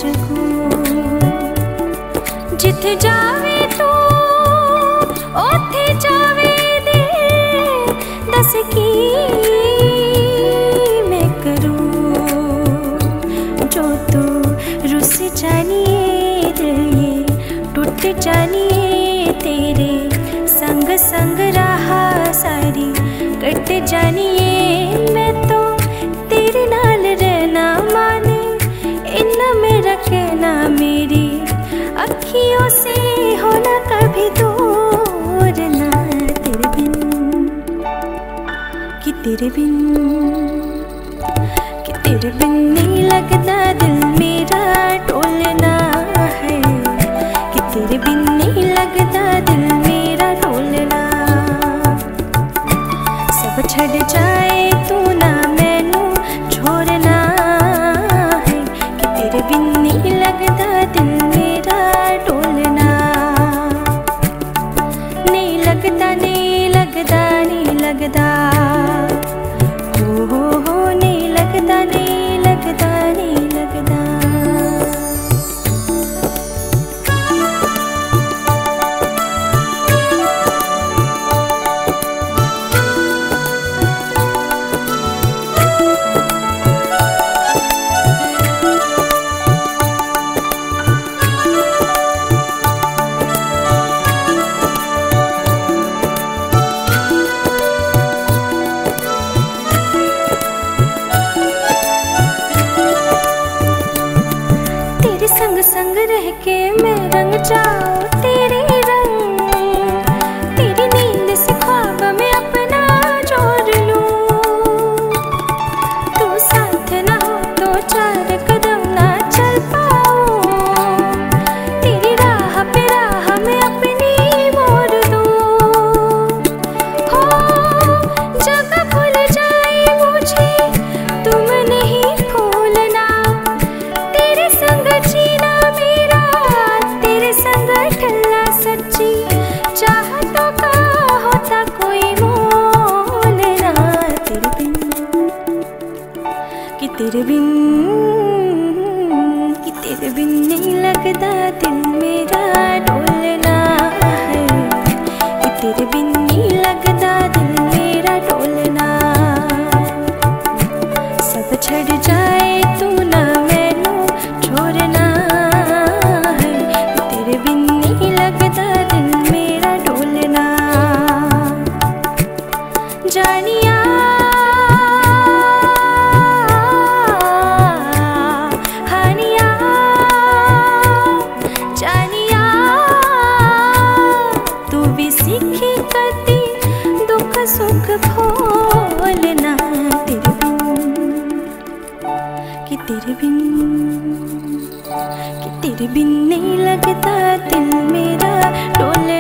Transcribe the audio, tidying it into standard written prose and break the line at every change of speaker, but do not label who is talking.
जगू जिथे जावे तू ओथे जावे दे दस की मैं करूं जो तू रुस जानिए दिल ये टूट जानिए तेरे संग संग रहा सारी कट जानिए मैं तो तेरे नाल रहना माने इन में रखना मेरी अखियों से होना कभी दूर ना तेरे बिन कि तेरे बिन नहीं लगता दिल मेरा डोलना है कि तेरे बिन नहीं लगता दिल मेरा डोलना सब छड़ जाए तू ना मैनू छोड़ना है कि तेरे बिन नहीं लगता दिल मेरा डोलना नहीं लगता नहीं लगता नहीं लगता हो नहीं लगता नहीं लगता नहीं लगता संग संग रह के मैं रंग जाऊं तेरे रंग तेरी नींद से ख्वाब में अपना जोड़ लूं तू साथ ना हो तो चार कदम ना चल पाऊं तेरी राह पे राह में अपनी मोड़ दूं हो जगह भूल जाए मुझे तुम नहीं भूलना तेरे संग जीना मेरा तेरे संग ठल्ला सच्ची चाहतों का होता कोई मोल ना तेरे बिन कि तेरे बिन नहीं लगता दिल मेरा डोलना है कि तेरे बिन नहीं लगता दिल मेरा डोलना सब छड़ जाए तू ना मैनू छोड़ना है कि तेरे बिन नहीं लगता दिल मेरा डोलना जानिया हानिया जानिया तू भी सीखी करती दुख सुख भूलना तेरे बिन कि तेरे बिन नहीं लगता दिल मेरा डोलना